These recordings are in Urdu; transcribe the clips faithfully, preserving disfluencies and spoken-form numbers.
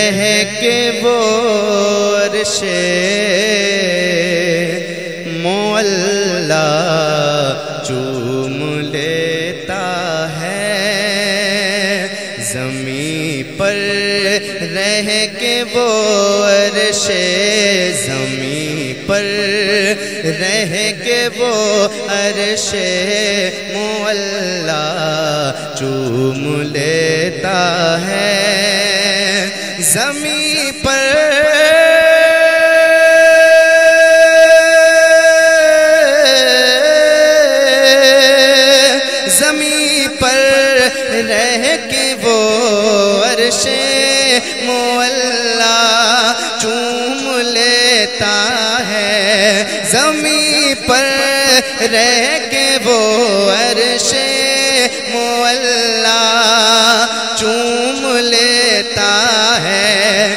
رہ کے وہ عرش معلا چوم لیتا ہے، زمین پر رہ کے وہ عرش زمین پر رہ کے وہ عرش معلا چوم لیتا ہے، زمین پر زمین پر رہ کے وہ عرش معلا چوم لیتا ہے، زمین پر رہ کے وہ عرش معلا چوم لیتا ہے،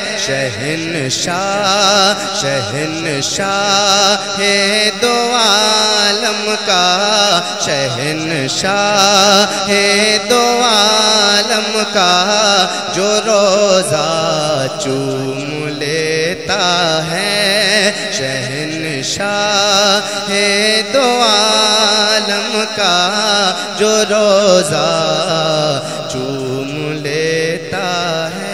شہنشاہ شہنشاہ ہے دو عالم کا، شہنشاہ ہے دو عالم کا، جو روزہ چوم لیتا ہے، شہنشاہ ہے دو عالم کا، جو روزہ چوم لیتا ہے،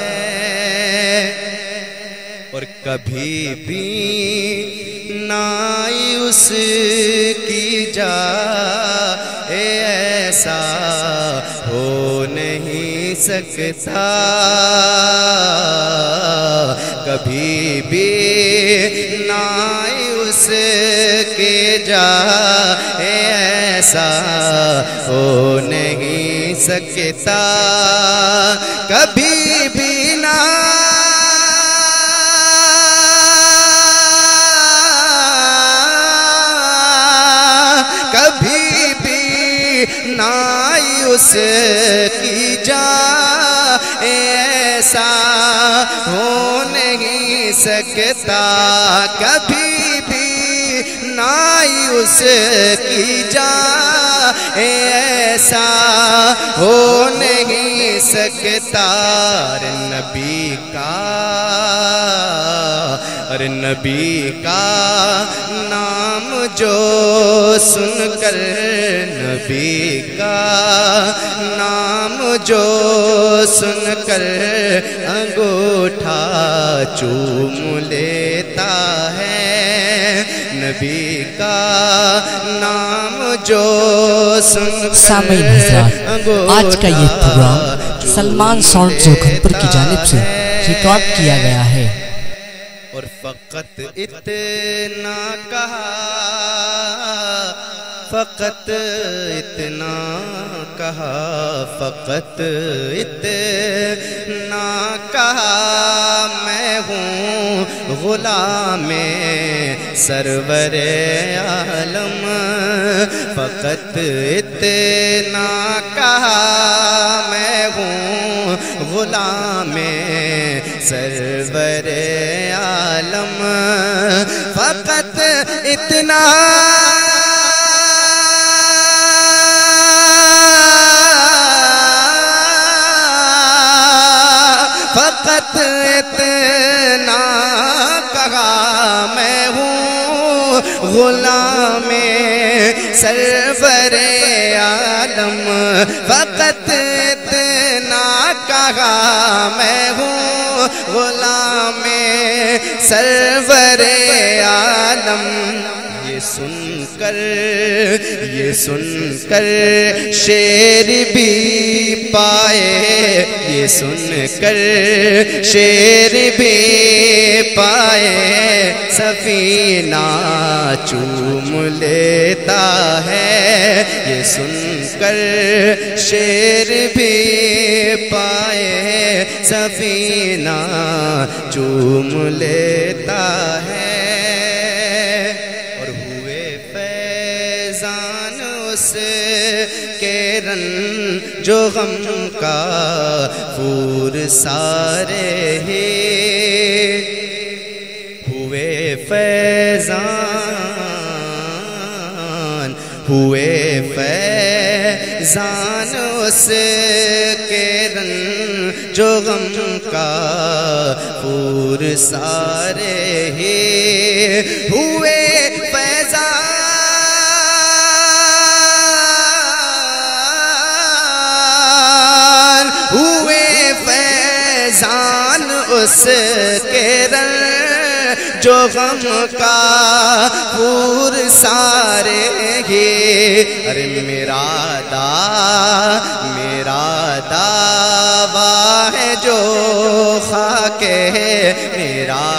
اور کبھی بھی نہ اس کی جا ایسا ہو نہیں سکتا، کبھی بھی نہ اس کے جا ایسا ہو نہیں سکتا، کبھی بھی نہ کبھی بھی نہ اس کی جا ایسا ہو نہیں سکتا، کبھی بھی نہ اس کی جا ایسا ہو نہیں سکتا، اور نبی کا اور نبی کا نام جو سن کر نبی کا نام جو سن کر انگوٹھا چوم لیتا ہے، نبی کا نام جو سن کر سامعین حضرات، آج کا یہ پروگرام سلمان ساؤنڈ زوکھمپر کی جانب سے ریکارڈ کیا گیا ہے، اور فقط اتنا کہا فقط اتنا کہا فقط اتنا کہا میں ہوں غلام سرور عالم، فقط اتنا کہا میں ہوں غلام سرور عالم، فقط اتنا فقط اتنا کہا میں ہوں غلام سرور عالم، فقط اتنا کہا میں ہوں غلام سرور عالم، یہ سن کر یہ سن کر شیر بھی پائے، یہ سن کر شیر بھی پائے، سفینہ چوم لیتا ہے، یہ سن کر شیر بھی پائے، سفینہ چوم لیتا ہے، اس کے رن جو غم کا پور سارے ہی ہوئے فیضان ہوئے فیضان اس کے رن جو غم کا پور سارے ہی ہوئے فیضان ہوئے فیضان اس کے رنگ جو غم کا پور سارے ہی ارے میرا دا میرا دعویٰ ہے جو خاک میرا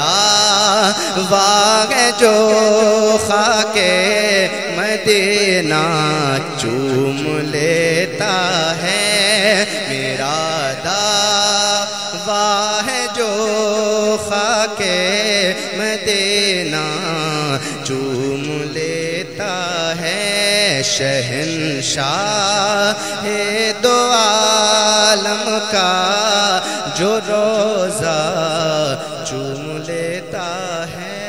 دعویٰ ہے جو خاک مدینہ چوم لیتا ہے میرا دعویٰ ہے جو خاک مدینہ چوم لیتا ہے شہنشاہ دو عالم کا جو روزہ چوم لیتا ہے